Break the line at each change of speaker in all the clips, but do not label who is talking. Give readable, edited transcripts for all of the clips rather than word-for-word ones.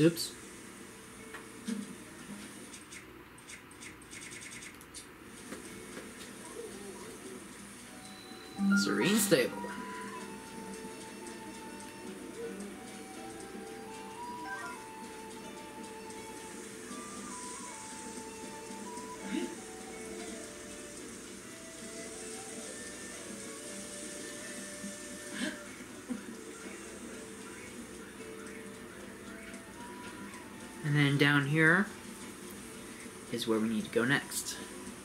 Oops. Serene Stable. And then down here is where we need to go next.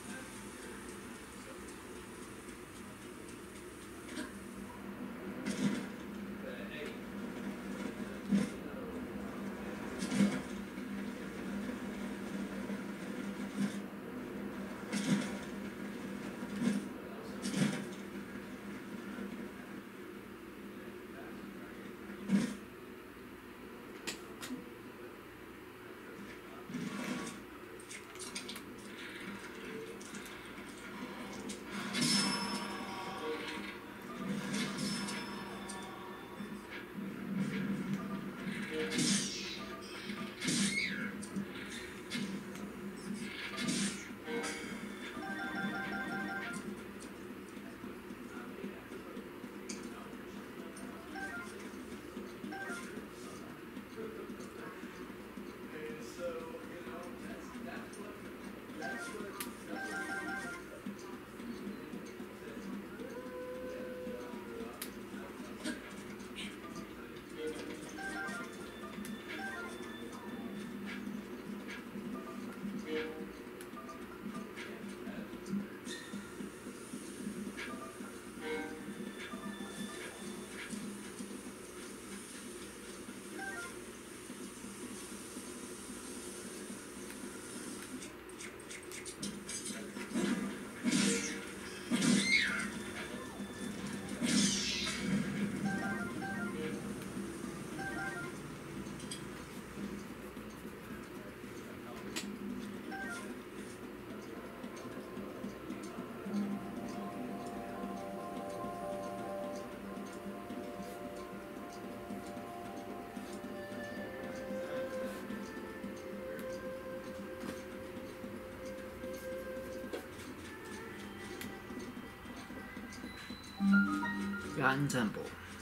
Forgotten Temple.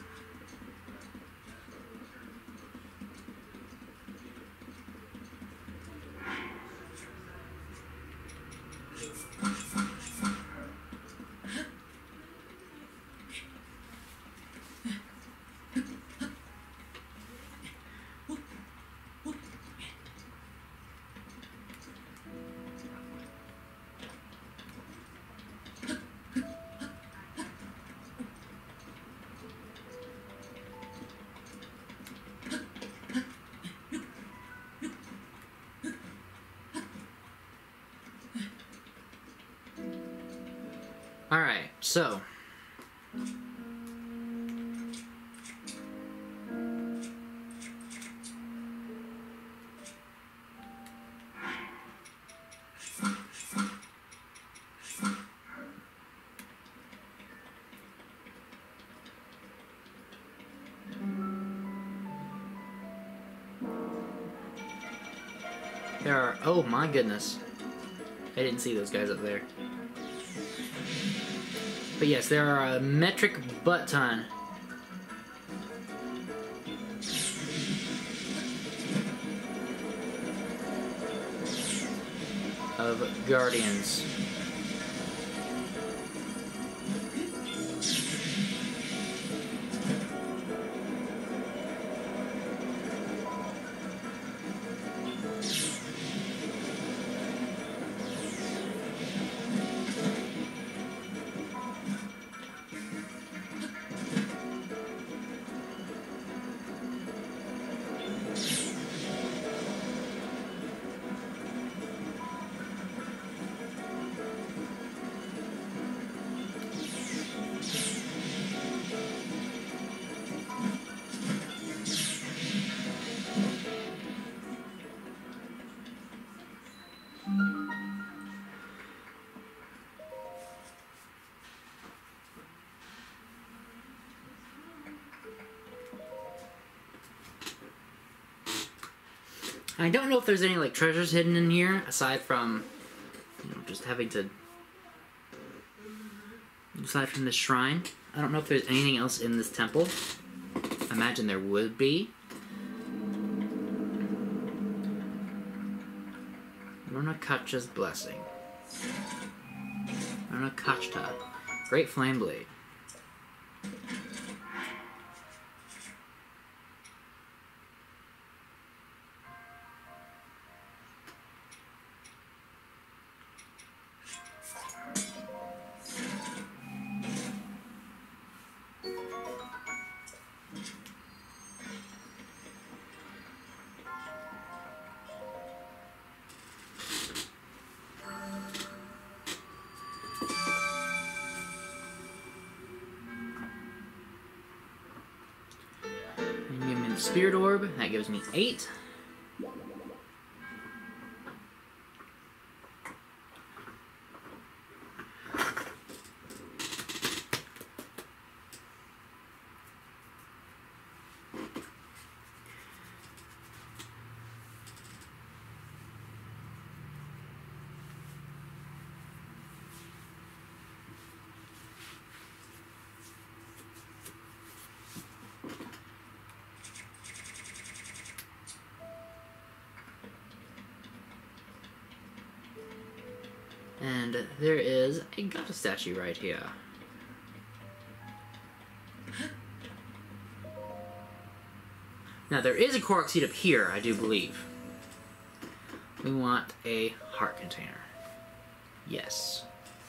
Alright, so there are, oh my goodness, I didn't see those guys up there. But yes, there are a metric butt ton of guardians. I don't know if there's any like treasures hidden in here aside from just having to. Aside from this shrine, I don't know if there's anything else in this temple. I imagine there would be. Runakacha's blessing. Runakacha. Great flame blade. Spirit Orb, that gives me 8. And there is a Gata statue right here. Now there is a Korok seed up here, I do believe. We want a heart container. Yes.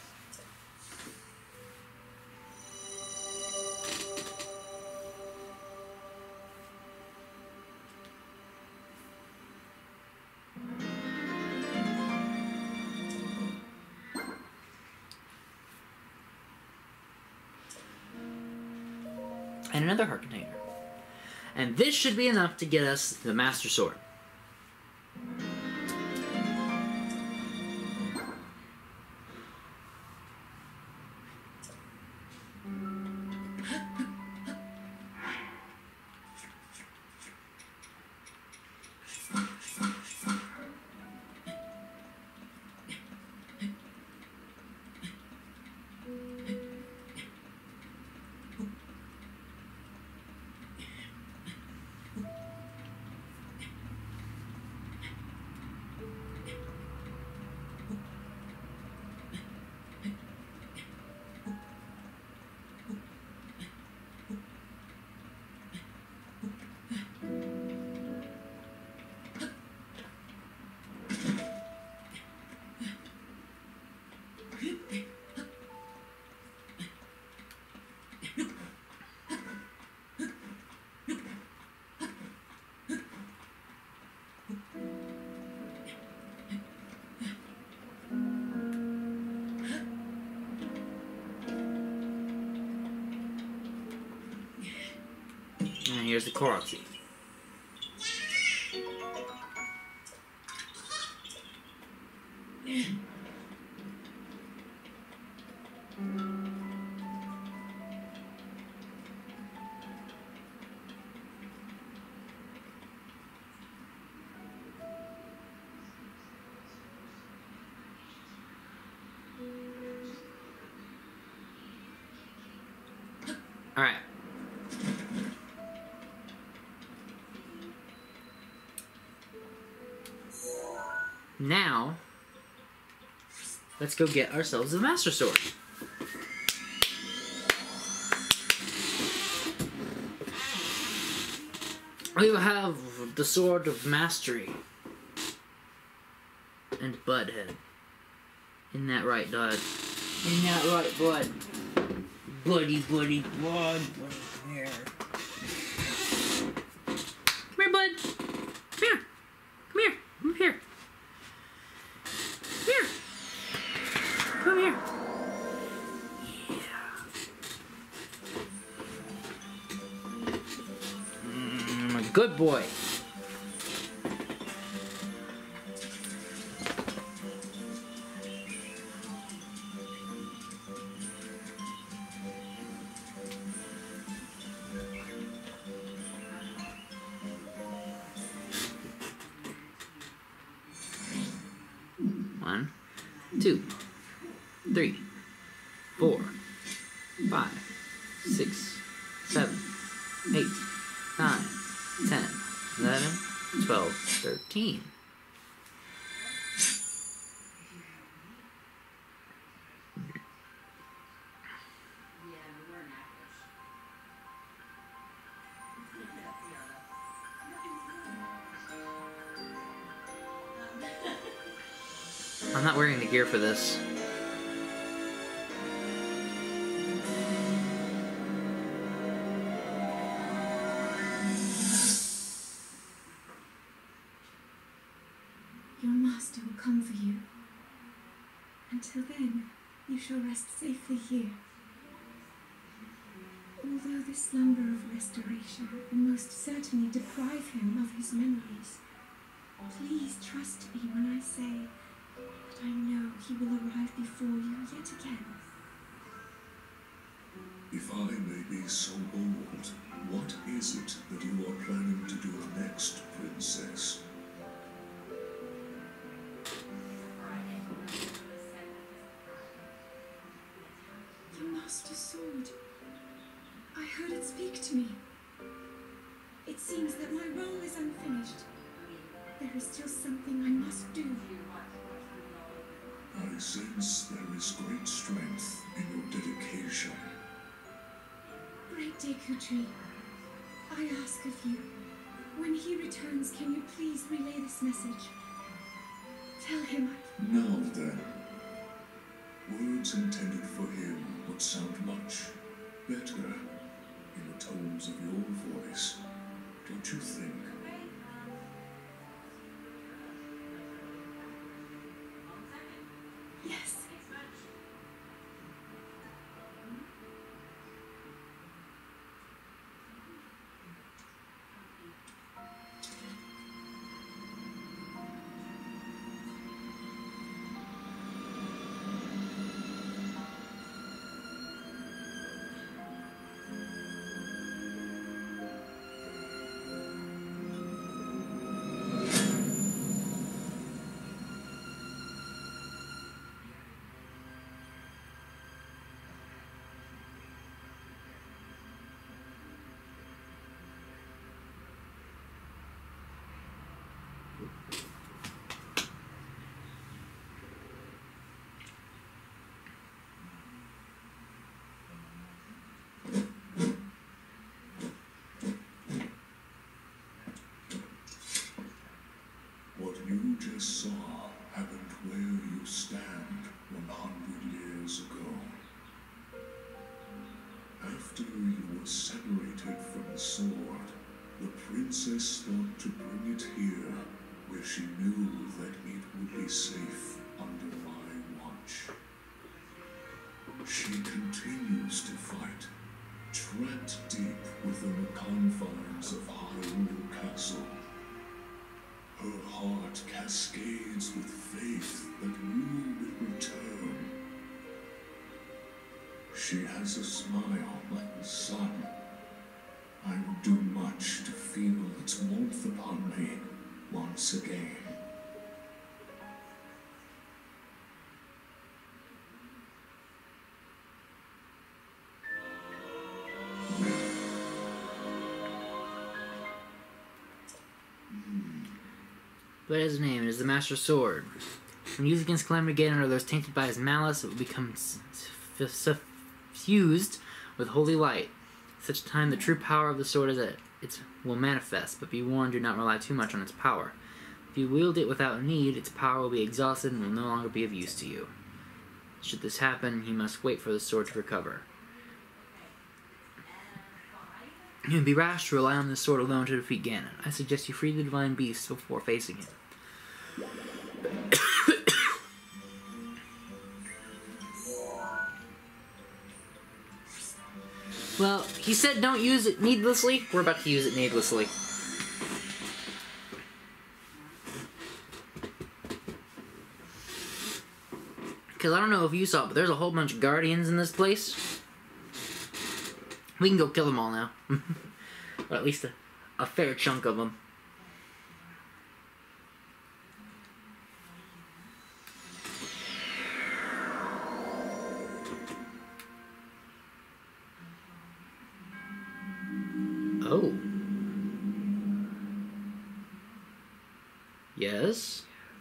And another heart container. And this should be enough to get us the Master Sword. And here's the Korok seed. All right. Now, let's go get ourselves the Master Sword. We will have the Sword of Mastery. And Budhead. Isn't that right, Dad? Isn't that right, Bud? Buddy, buddy, Bud. Come here. Come here, Bud. Come here. Come here. Come here. Here. Come here. Yeah. I'm a good boy. 2, 3, 4, 5, 6, 7, 8, 9, 10, 11, 12, 13. I'm not wearing the gear for this.
Your master will come for you. Until then, you shall rest safely here. Although the slumber of restoration will most certainly deprive him of his memories, please trust me when I say that I know he will arrive before you yet again.
If I may be so bold, what is it that you are planning to do next, Princess?
Your master's sword. I heard it speak to me. It seems that my role is unfinished. There is still something I must do.
I sense there is great strength in your dedication.
Great Deku Tree, I ask of you, when he returns, can you please relay this message? Tell him
Now then, words intended for him would sound much better in the tones of your voice, don't you think?
yes.
What you just saw happened where you stand 100 years ago. After you were separated from the sword, the princess thought to bring it here, where she knew that it would be safe under my watch. She continues to fight, trapped deep within the confines of Hyrule Castle. Her heart cascades with faith that you will return. She has a smile like the sun. I would do much to feel its warmth upon me once again.
But his name is the Master Sword. When used against Calamity Ganon or those tainted by his malice, it will become suffused with holy light. At such time, the true power of the sword is it will manifest, but be warned, do not rely too much on its power. If you wield it without need, its power will be exhausted and will no longer be of use to you. Should this happen, you must wait for the sword to recover. It would be rash to rely on this sword alone to defeat Ganon. I suggest you free the divine beast before facing him. Well, he said don't use it needlessly. We're about to use it needlessly. Because I don't know if you saw it, but there's a whole bunch of guardians in this place. We can go kill them all now. Or at least a fair chunk of them. Yes.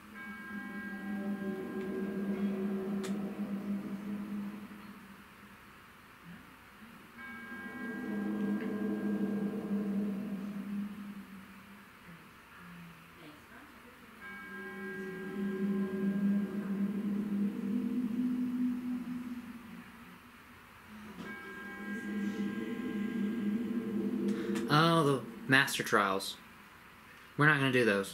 Oh, the Master Trials. We're not going to do those.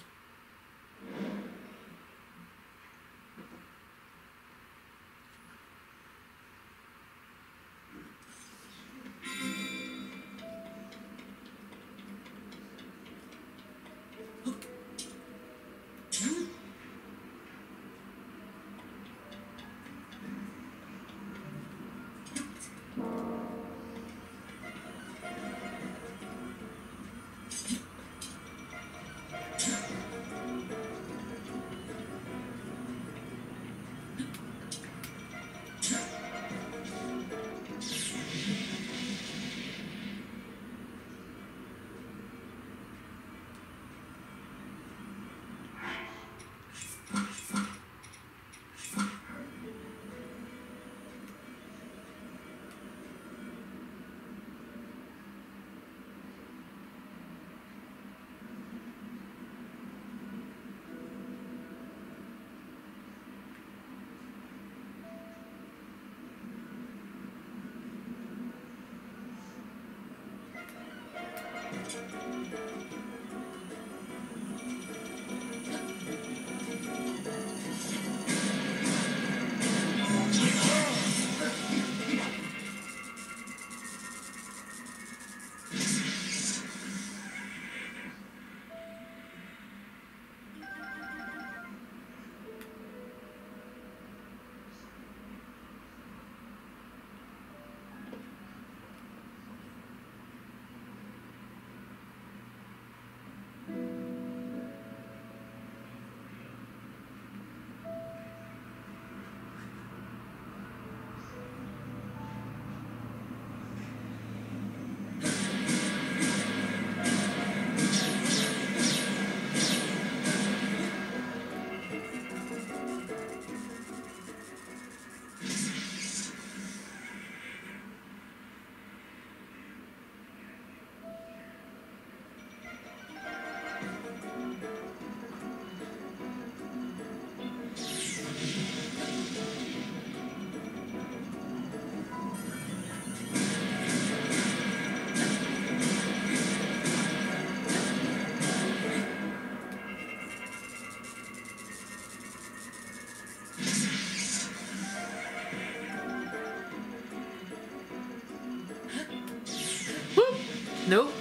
Nope.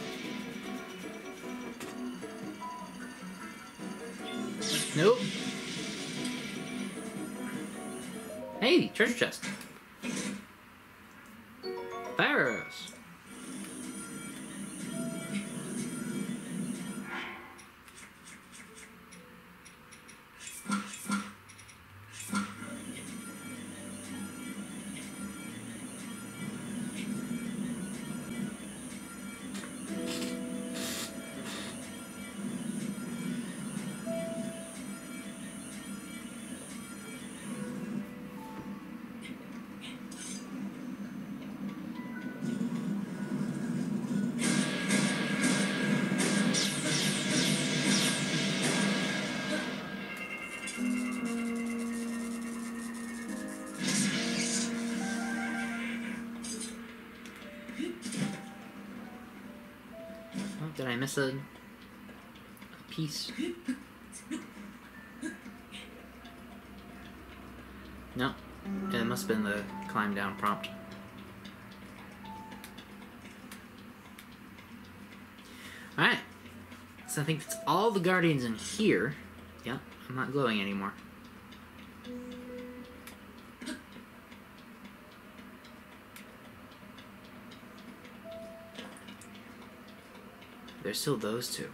Nope. Hey, treasure chest. Fire arrows. Oh, did I miss a piece? No. It must have been the climb down prompt. Alright. So I think that's all the guardians in here. Yeah, I'm not glowing anymore. There's still those two.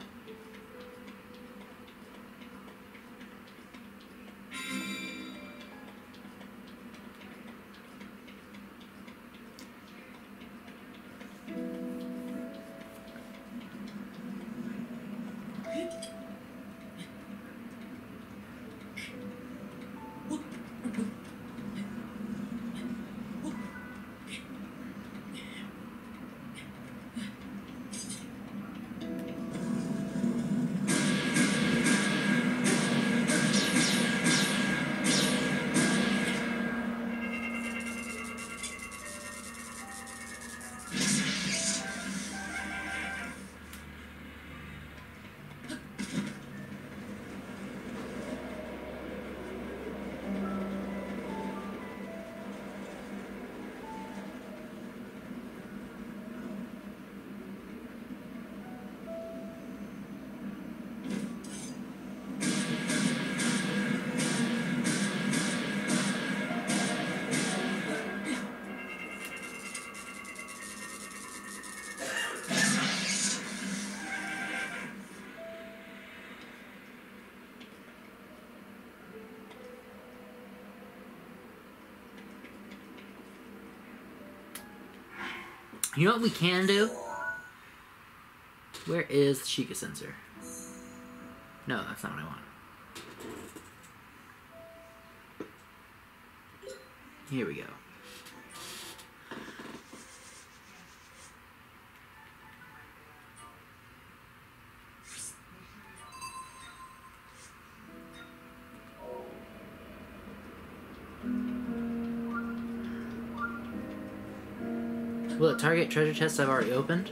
You know what we can do? Where is the Sheikah sensor? No, that's not what I want. Here we go. Will it target treasure chests I've already opened?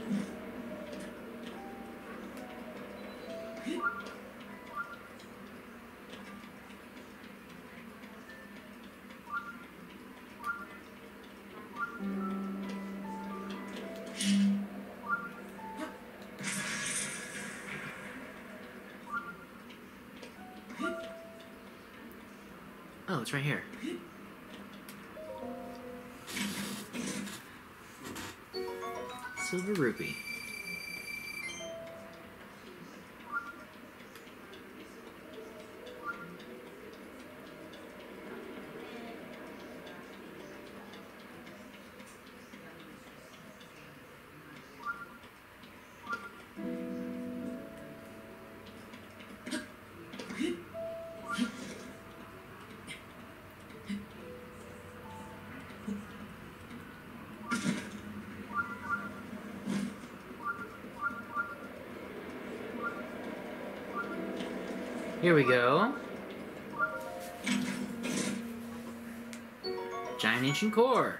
Oh, it's right here. Silver rupee. Here we go. Giant ancient core.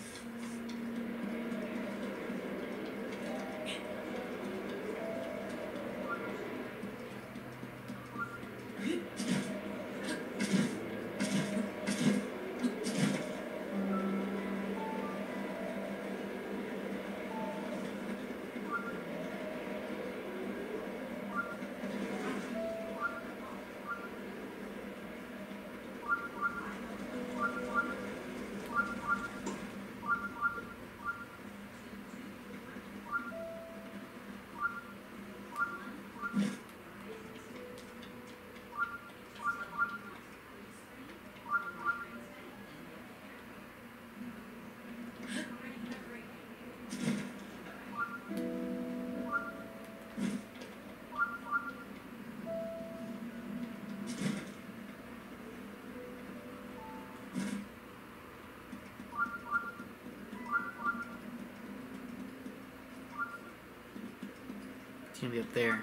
It's gonna be up there.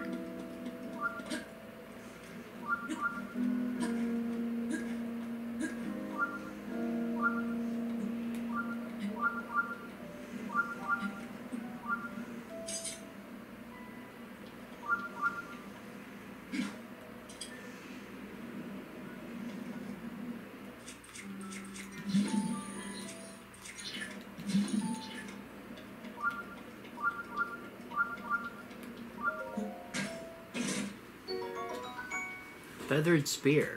Feathered spear.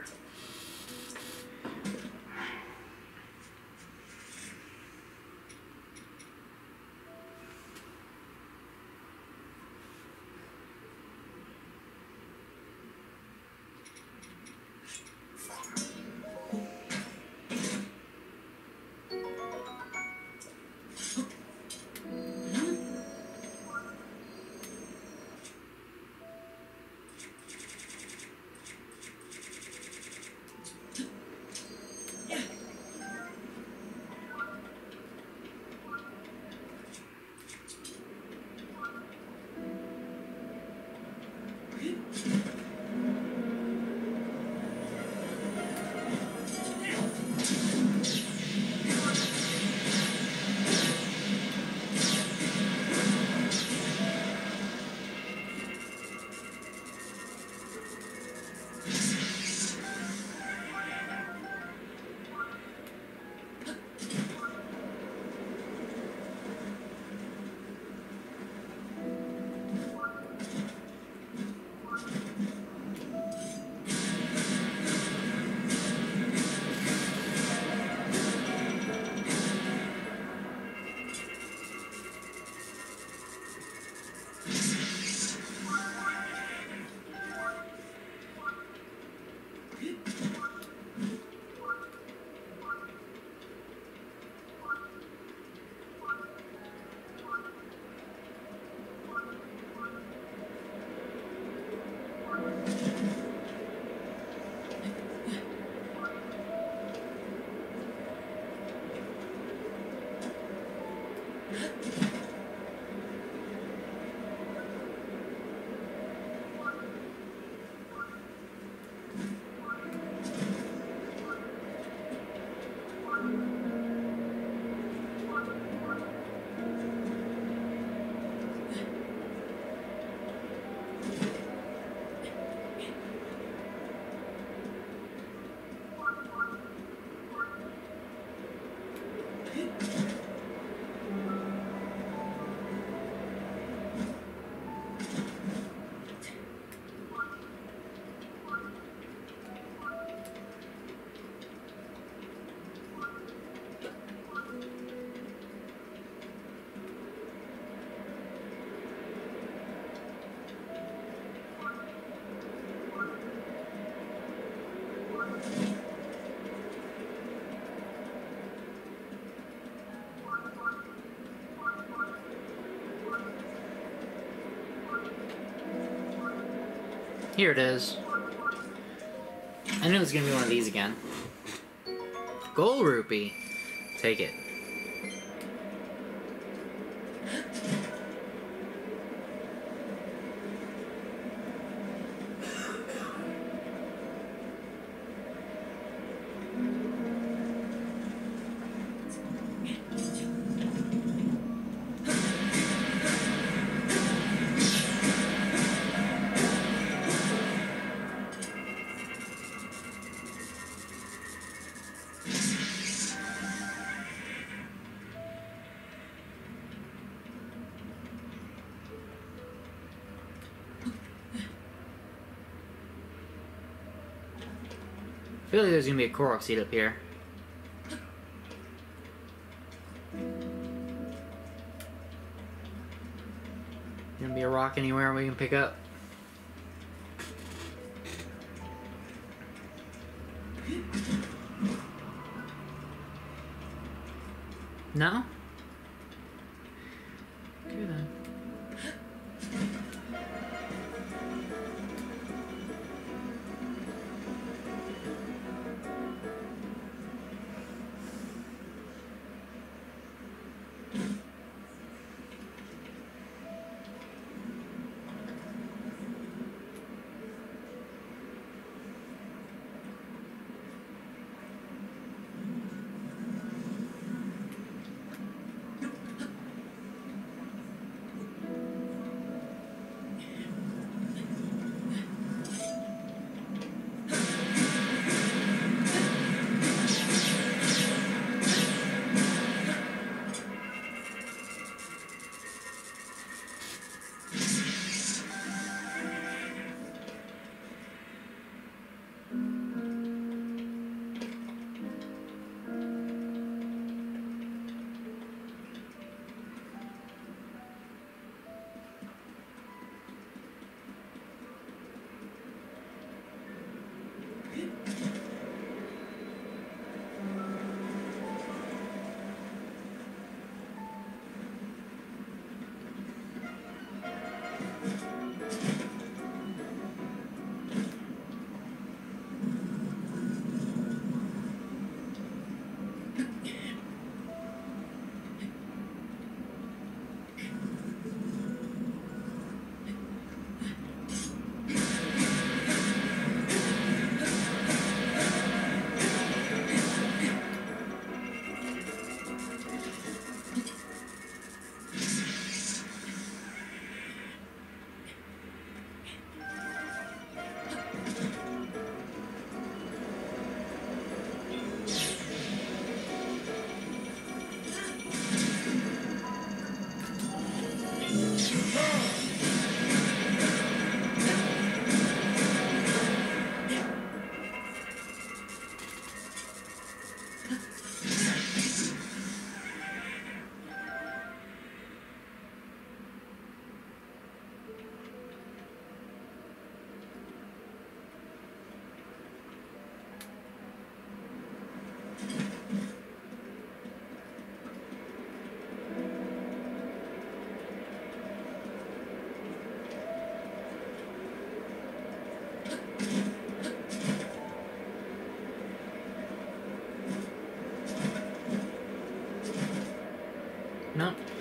Here it is. I knew it was gonna be one of these again. Gold rupee. Take it. I feel like there's gonna be a Korok seed up here. Gonna be a rock anywhere we can pick up? No? Okay then. No.